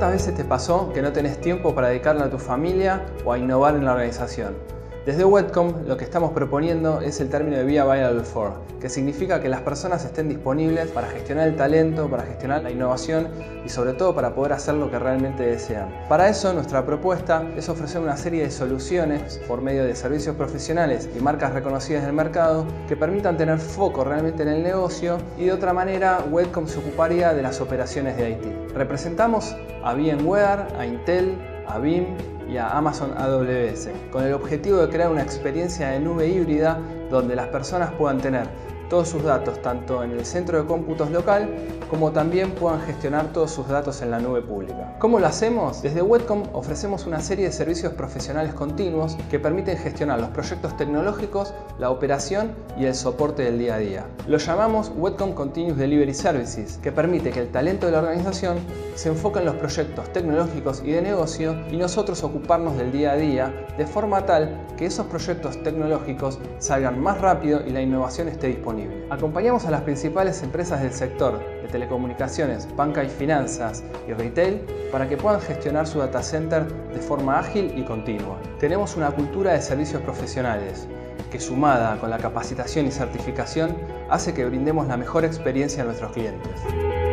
¿Cuántas veces te pasó que no tenés tiempo para dedicarle a tu familia o a innovar en la organización? Desde Webcom lo que estamos proponiendo es el término de Be Available For, que significa que las personas estén disponibles para gestionar el talento, para gestionar la innovación y sobre todo para poder hacer lo que realmente desean. Para eso nuestra propuesta es ofrecer una serie de soluciones por medio de servicios profesionales y marcas reconocidas del mercado que permitan tener foco realmente en el negocio, y de otra manera Webcom se ocuparía de las operaciones de IT. Representamos a VMware, a Intel, a BIM y a Amazon AWS, con el objetivo de crear una experiencia de nube híbrida donde las personas puedan tener todos sus datos tanto en el centro de cómputos local como también puedan gestionar todos sus datos en la nube pública. ¿Cómo lo hacemos? Desde Webcom ofrecemos una serie de servicios profesionales continuos que permiten gestionar los proyectos tecnológicos, la operación y el soporte del día a día. Lo llamamos Webcom Continuous Delivery Services, que permite que el talento de la organización se enfoque en los proyectos tecnológicos y de negocio y nosotros ocuparnos del día a día de forma tal que esos proyectos tecnológicos salgan más rápido y la innovación esté disponible. Acompañamos a las principales empresas del sector de telecomunicaciones, banca y finanzas y retail para que puedan gestionar su data center de forma ágil y continua. Tenemos una cultura de servicios profesionales que, sumada con la capacitación y certificación, hace que brindemos la mejor experiencia a nuestros clientes.